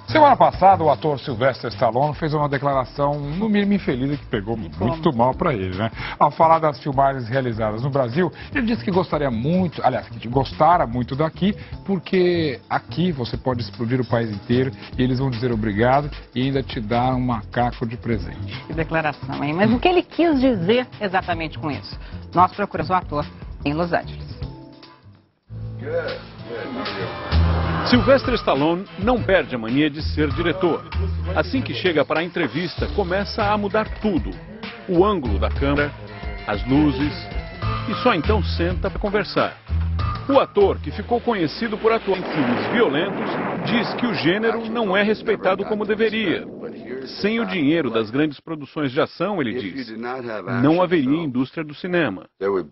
Semana passada, o ator Sylvester Stallone fez uma declaração, no mínimo infeliz, que pegou muito mal para ele, né? Ao falar das filmagens realizadas no Brasil, ele disse que gostaria muito, aliás, que gostara muito daqui, porque aqui você pode explodir o país inteiro e eles vão dizer obrigado e ainda te dar um macaco de presente. Que declaração, hein? Mas o que ele quis dizer exatamente com isso? Nós procuramos o ator em Los Angeles. Sylvester Stallone não perde a mania de ser diretor. Assim que chega para a entrevista, começa a mudar tudo. O ângulo da câmera, as luzes, e só então senta para conversar. O ator, que ficou conhecido por atuar em filmes violentos, diz que o gênero não é respeitado como deveria. Sem o dinheiro das grandes produções de ação, ele diz, não haveria indústria do cinema.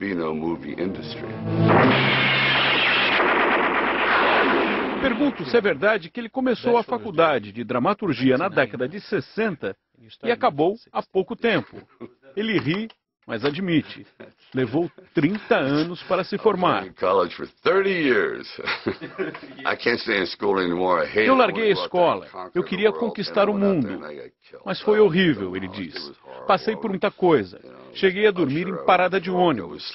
Pergunto se é verdade que ele começou a faculdade de dramaturgia na década de 60 e acabou há pouco tempo. Ele ri, mas admite, levou 30 anos para se formar. Eu larguei a escola, eu queria conquistar o mundo, mas foi horrível, ele diz. Passei por muita coisa, cheguei a dormir em parada de ônibus.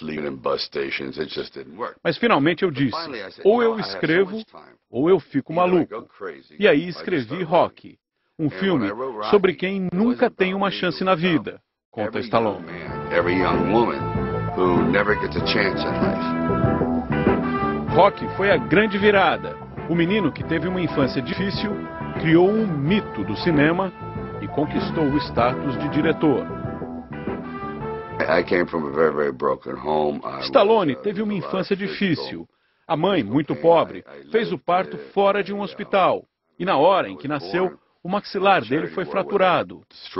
Mas finalmente eu disse, ou eu escrevo, ou eu fico maluco. E aí escrevi Rocky, um filme sobre quem nunca tem uma chance na vida, conta Stallone. Rocky foi a grande virada. O menino que teve uma infância difícil criou um mito do cinema e conquistou o status de diretor. Stallone teve uma infância difícil. A mãe, muito pobre, fez o parto fora de um hospital. E na hora em que nasceu, o maxilar dele foi fraturado.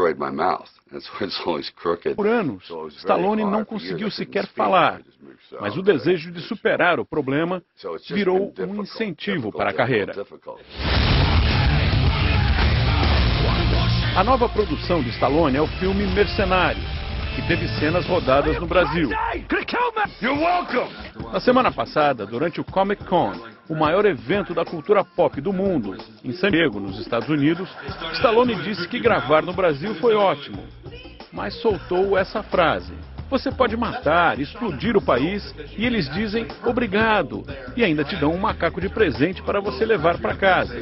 Por anos, Stallone não conseguiu sequer falar, mas o desejo de superar o problema virou um incentivo para a carreira. A nova produção de Stallone é o filme Mercenários, que teve cenas rodadas no Brasil. Na semana passada, durante o Comic Con, o maior evento da cultura pop do mundo, em San Diego, nos Estados Unidos, Stallone disse que gravar no Brasil foi ótimo, mas soltou essa frase: você pode matar, explodir o país e eles dizem obrigado e ainda te dão um macaco de presente para você levar para casa.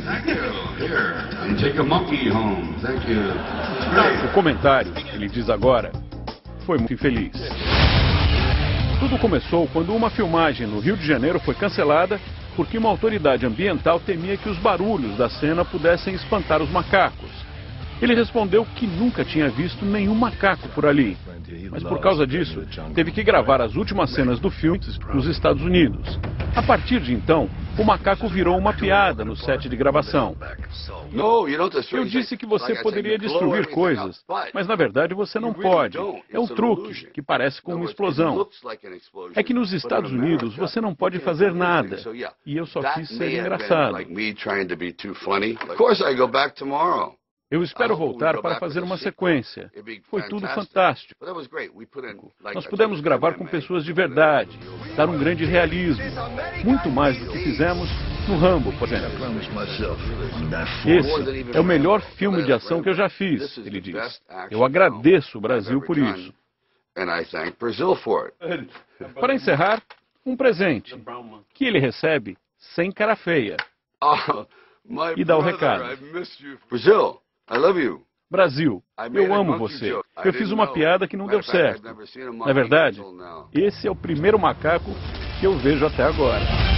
O comentário, ele diz agora, foi muito infeliz. Tudo começou quando uma filmagem no Rio de Janeiro foi cancelada porque uma autoridade ambiental temia que os barulhos da cena pudessem espantar os macacos. Ele respondeu que nunca tinha visto nenhum macaco por ali, mas por causa disso, teve que gravar as últimas cenas do filme nos Estados Unidos. A partir de então, o macaco virou uma piada no set de gravação. Eu disse que você poderia destruir coisas, mas na verdade você não pode. É um truque que parece com uma explosão. É que nos Estados Unidos você não pode fazer nada. E eu só quis ser engraçado. Eu espero voltar para fazer uma sequência. Foi tudo fantástico. Nós pudemos gravar com pessoas de verdade, dar um grande realismo. Muito mais do que fizemos no Rambo, por exemplo. Esse é o melhor filme de ação que eu já fiz, ele diz. Eu agradeço o Brasil por isso. Para encerrar, um presente, que ele recebe sem cara feia. E dá o recado. Brasil, eu amo você. Eu fiz uma piada que não deu certo. Na verdade, esse é o primeiro macaco que eu vejo até agora.